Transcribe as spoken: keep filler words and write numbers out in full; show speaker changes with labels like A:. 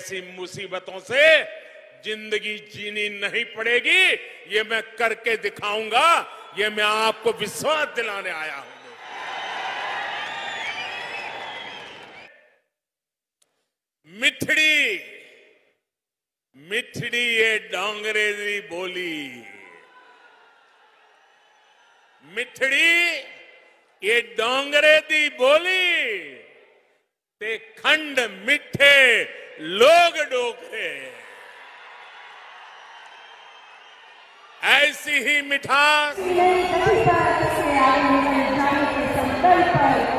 A: ऐसी मुसीबतों से जिंदगी जीनी नहीं पड़ेगी। ये मैं करके दिखाऊंगा, ये मैं आपको विश्वास दिलाने आया हूं। मिठड़ी मिठड़ी ये डोंगरे दी बोली, मिठड़ी ये डोंगरे दी बोली, ते खंड मिठे लोग डोगरे। ऐसी ही मिठास